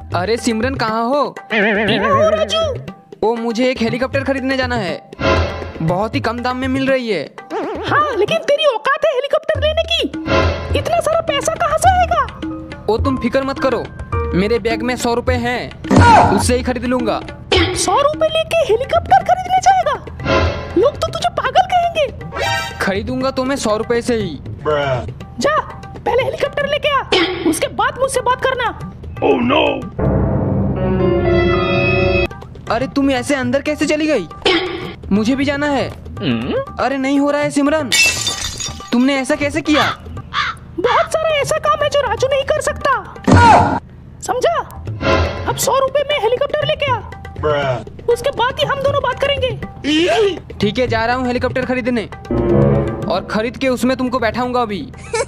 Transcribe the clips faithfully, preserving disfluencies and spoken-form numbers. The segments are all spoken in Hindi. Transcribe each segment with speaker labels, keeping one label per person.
Speaker 1: अरे सिमरन कहाँ हो?
Speaker 2: राजू।
Speaker 1: ओ मुझे एक हेलीकॉप्टर खरीदने जाना है, बहुत ही कम दाम में मिल रही है।
Speaker 2: हाँ लेकिन तेरी औकात है हेलीकॉप्टर लेने की? इतना सारा पैसा कहाँ से आएगा?
Speaker 1: ओ तुम फिक्र मत करो, मेरे बैग में सौ रुपए हैं, उससे ही खरीद लूंगा।
Speaker 2: सौ रुपए लेके हेलीकॉप्टर खरीदने जाएगा? लोग तो तुझे पागल कहेंगे।
Speaker 1: खरीदूंगा तो मैं सौ रुपए से ही।
Speaker 2: जा पहले हेलीकॉप्टर लेके आ, उसके बाद मुझसे बात करना।
Speaker 3: Oh no!
Speaker 1: अरे तुम ऐसे अंदर कैसे चली गई? मुझे भी जाना है। अरे नहीं हो रहा है सिमरन, तुमने ऐसा कैसे किया?
Speaker 2: बहुत सारा ऐसा काम है जो राजू नहीं कर सकता, समझा? अब सौ रुपए में हेलीकॉप्टर लेके आ, उसके बाद ही हम दोनों बात करेंगे।
Speaker 1: ठीक है, जा रहा हूँ हेलीकॉप्टर खरीदने, और खरीद के उसमें तुमको बैठाऊंगा अभी।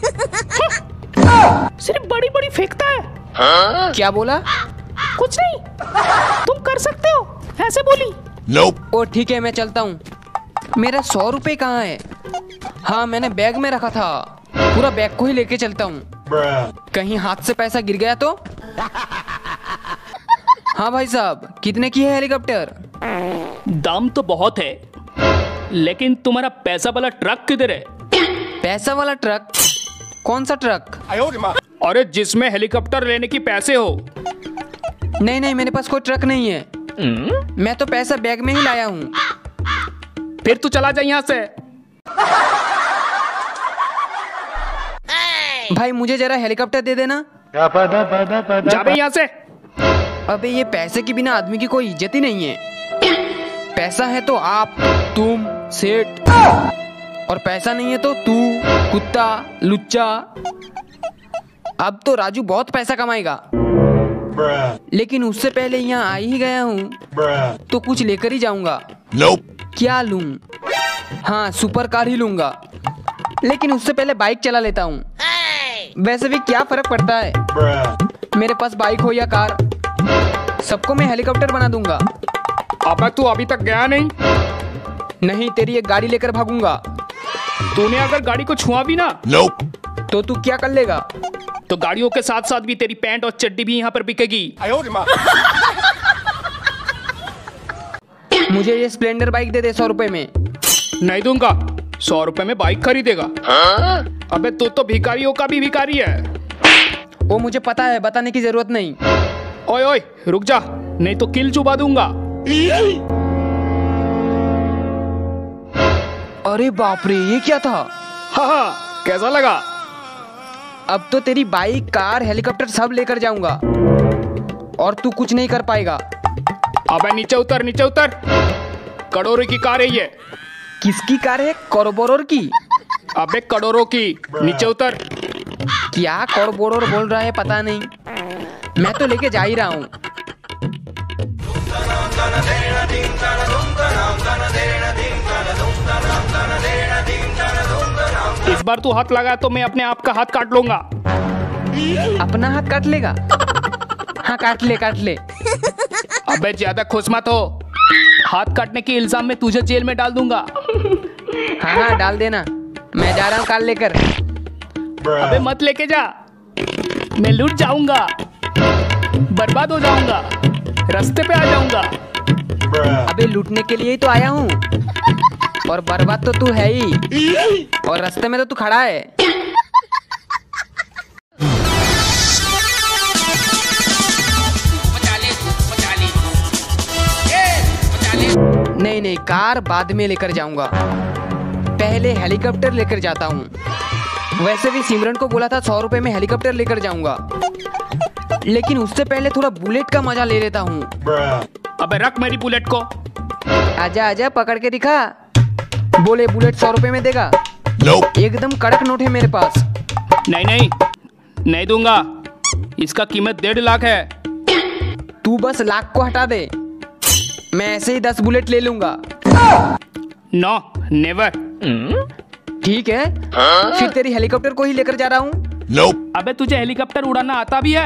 Speaker 2: सिर्फ बड़ी बड़ी फेंकता है।
Speaker 1: हाँ? क्या बोला?
Speaker 2: कुछ नहीं, तुम कर सकते हो, ऐसे बोली।
Speaker 1: nope. ओ ठीक है, मैं चलता हूँ। मेरा सौ रुपए कहाँ है? हाँ मैंने बैग में रखा था, पूरा बैग को ही लेके चलता हूँ, कहीं हाथ से पैसा गिर गया तो। हाँ भाई साहब, कितने की है हेलीकॉप्टर?
Speaker 3: दाम तो बहुत है, लेकिन तुम्हारा पैसा वाला ट्रक किधर है?
Speaker 1: पैसा वाला ट्रक? कौन सा ट्रक?
Speaker 3: अरे जिसमें हेलीकॉप्टर लेने की पैसे हो।
Speaker 1: नहीं नहीं, मेरे पास कोई ट्रक नहीं है। मैं तो पैसा बैग में ही लाया हूँ।
Speaker 3: फिर तू चला जा यहाँ से।
Speaker 1: भाई मुझे जरा हेलीकॉप्टर दे देना।
Speaker 3: जा बे यहाँ से।
Speaker 1: अबे ये पैसे के बिना आदमी की कोई इज्जत ही नहीं है। पैसा है तो आप, तुम, सेठ, और पैसा नहीं है तो तू, कुत्ता, लुच्चा। अब तो राजू बहुत पैसा कमाएगा, लेकिन उससे पहले यहाँ आ ही गया हूँ तो कुछ लेकर ही जाऊंगा।
Speaker 4: nope.
Speaker 1: क्या लूं? हाँ सुपर कार ही लूंगा, लेकिन उससे पहले बाइक चला लेता हूँ। वैसे भी क्या फर्क पड़ता है, मेरे पास बाइक हो या कार, सबको मैं हेलीकॉप्टर बना दूंगा।
Speaker 3: अब तू अभी तक गया नहीं?
Speaker 1: नहीं, तेरी एक गाड़ी लेकर भागूंगा।
Speaker 3: तूने अगर गाड़ी को छुआ भी ना
Speaker 4: nope.
Speaker 1: तो तू क्या कर लेगा?
Speaker 3: तो गाड़ियों के साथ साथ भी तेरी पैंट और चड्डी भी यहाँ पर बिकेगी।
Speaker 1: मुझे ये स्प्लेंडर बाइक दे दे सौ रुपए में।
Speaker 3: नहीं दूंगा, सौ रुपए में बाइक खरीदेगा? हाँ? अबे तू तो भिखारियों का भी भिखारी है।
Speaker 1: वो मुझे पता है, बताने की जरूरत नहीं।
Speaker 3: ओए ओए रुक जा, नहीं तो किल चुबा दूंगा।
Speaker 1: अरे बाप रे, ये क्या था?
Speaker 3: हाँ हाँ, कैसा लगा?
Speaker 1: अब तो तेरी बाइक, कार, हेलीकॉप्टर सब लेकर जाऊंगा और तू कुछ नहीं कर पाएगा।
Speaker 3: अबे नीचे उतर, नीचे उतर। करोड़ों की कार है ये।
Speaker 1: किसकी कार है? करोड़ों की?
Speaker 3: अबे करोड़ों की, नीचे उतर।
Speaker 1: क्या करोड़ों बोल रहा है पता नहीं, मैं तो लेके जा ही रहा हूँ।
Speaker 3: इस बार तू हाथ लगा तो मैं अपने आप का हाथ काट लूंगा।
Speaker 1: अपना हाथ काट लेगा? हाँ काट ले, काट ले।
Speaker 3: अबे ज्यादा खुश मत हो, हाथ काटने के इल्जाम में तुझे जेल में डाल दूंगा।
Speaker 1: हाँ हाँ डाल देना, मैं जा रहा हूँ कार लेकर।
Speaker 3: अबे मत लेके जा, मैं लूट जाऊंगा, बर्बाद हो जाऊंगा, रास्ते पे आ जाऊंगा।
Speaker 1: अबे लूटने के लिए ही तो आया हूँ, और बर्बाद तो तू है ही, और रास्ते में तो तू खड़ा है। नहीं नहीं, कार बाद में लेकर जाऊंगा, पहले हेलीकॉप्टर लेकर जाता हूँ। वैसे भी सिमरन को बोला था सौ रुपए में हेलीकॉप्टर लेकर जाऊंगा, लेकिन उससे पहले थोड़ा बुलेट का मजा ले लेता हूँ।
Speaker 3: अबे रख मेरी बुलेट को।
Speaker 1: आजा आजा, पकड़ के दिखा। बोले बुलेट सौ रुपए में देगा?
Speaker 4: nope.
Speaker 1: एकदम कड़क नोट है मेरे पास।
Speaker 3: नहीं नहीं नहीं दूंगा, इसका कीमत डेढ़ लाख है।
Speaker 1: तू बस लाख को हटा दे, मैं ऐसे ही दस बुलेट ले लूंगा।
Speaker 3: No never.
Speaker 1: ठीक है, फिर तेरी हेलीकॉप्टर को ही लेकर जा रहा हूँ।
Speaker 4: nope.
Speaker 3: अबे तुझे हेलीकॉप्टर उड़ाना आता भी है?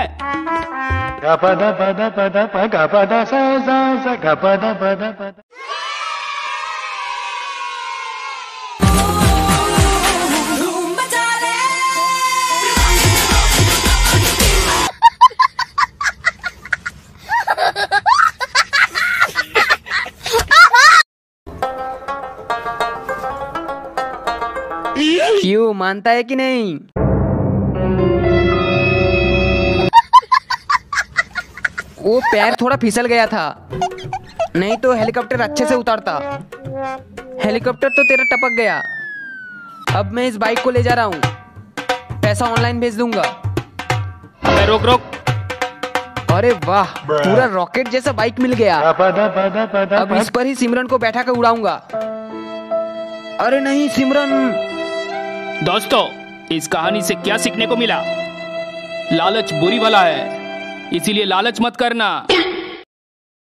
Speaker 1: मानता है कि नहीं? वो पैर थोड़ा फिसल गया था, नहीं तो हेलीकॉप्टर अच्छे से उतारता। हेलीकॉप्टर तो तेरा टपक गया। अब मैं इस बाइक को ले जा रहा हूँ, पैसा ऑनलाइन भेज दूंगा।
Speaker 3: अबे रोक रोक।
Speaker 1: अरे वाह, पूरा रॉकेट जैसा बाइक मिल गया। अब इस पर ही सिमरन को बैठा कर उड़ाऊंगा। अरे नहीं सिमरन।
Speaker 3: दोस्तों, इस कहानी से क्या सीखने को मिला? लालच बुरी बला है, इसीलिए लालच मत करना।